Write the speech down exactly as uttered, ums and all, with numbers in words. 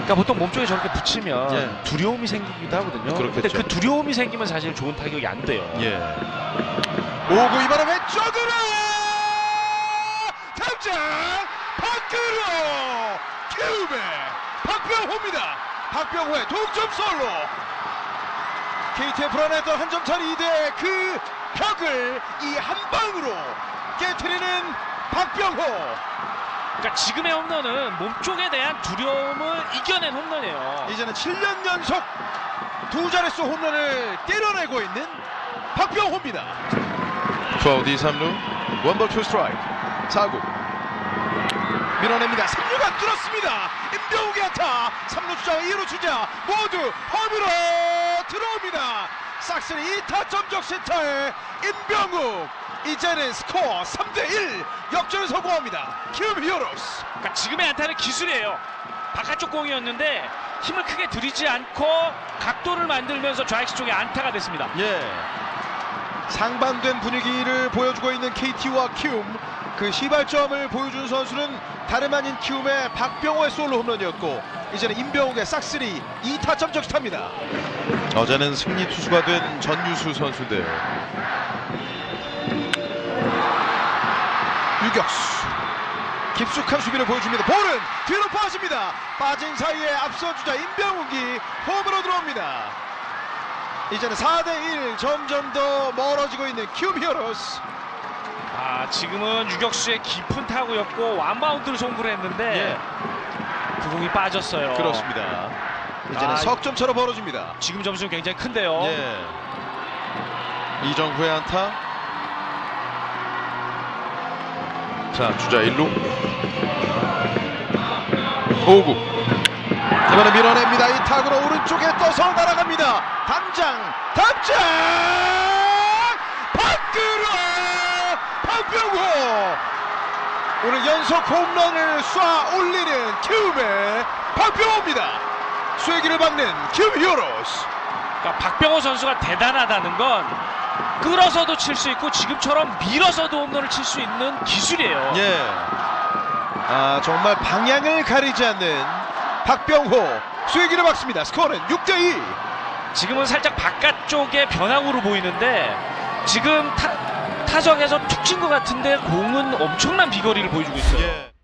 그러니까 보통 몸쪽에 저렇게 붙이면 예. 두려움이 생기기도 하거든요. 그렇겠죠. 근데 그 두려움이 생기면 사실 좋은 타격이 안 돼요. 예. 오구 이번에 왼쪽으로 당장 밖으로 키움의 박병호입니다. 박병호의 동점 솔로. 케이티에 불어냈던 한 점차리 리드의 그 벽을 이 한 방으로 깨트리는 박병호. 그러니까 지금의 홈런은 몸쪽에 대한 두려움을 이겨낸 홈런이에요. 이제는 칠 년 연속 두 자릿수 홈런을 때려내고 있는 박병호입니다. 투아웃 이 삼루 원볼 투 스트라이크. 사구 밀어냅니다. 삼루가 뚫었습니다. 임병욱의 안타. 삼루 주자 이 루 주자 모두 홈으로 들어옵니다. 싹쓸이 이 타점 적시타의 임병욱. 이제는 스코어 삼 대 일 역전을 성공합니다. 키움 히어로스. 그러니까 지금의 안타는 기술이에요. 바깥쪽 공이었는데 힘을 크게 들이지 않고 각도를 만들면서 좌익수 쪽에 안타가 됐습니다. 예. 상반된 분위기를 보여주고 있는 케이티와 키움. 그 시발점을 보여준 선수는 다름 아닌 키움의 박병호의 솔로 홈런이었고 이제는 임병욱의 싹쓸이 이 타점 적시타입니다. 어제는 승리 투수가 된 전유수 선수들. 유격수 깊숙한 수비를 보여줍니다. 볼은 뒤로 빠집니다. 빠진 사이에 앞서 주자 임병욱이 홈으로 들어옵니다. 이제는 사 대 일 점점 더 멀어지고 있는 키움 히어로스. 아, 지금은 유격수의 깊은 타구였고 완바운드를 송구를 했는데 예. 그 공이 빠졌어요. 그렇습니다. 이제는 아, 석점차로 벌어집니다. 지금 점수는 굉장히 큰데요. 예. 이정후의 안타. 자, 주자 일 루 오구 이번에 밀어냅니다. 이 타구로 오른쪽에 떠서 날아갑니다. 담장 담장 밖으로 박병호. 오늘 연속 홈런을 쏴 올리는 키움의 박병호입니다. 쐐기를 박는 키움 히어로스. 그러니까 박병호 선수가 대단하다는 건 끌어서도 칠 수 있고 지금처럼 밀어서도 홈런을 칠 수 있는 기술이에요. 예. 아, 정말 방향을 가리지 않는 박병호. 쐐기를 박습니다. 스코어는 육 대 이. 지금은 살짝 바깥쪽에 변화구로 보이는데 지금 타, 타석에서 툭 친 것 같은데 공은 엄청난 비거리를 보여주고 있어요. 예.